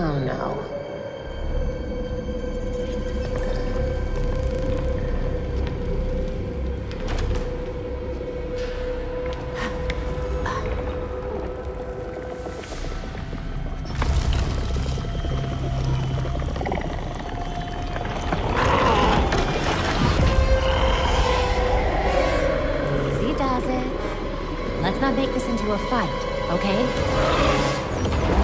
Oh no. Easy does it. Let's not make this into a fight, okay?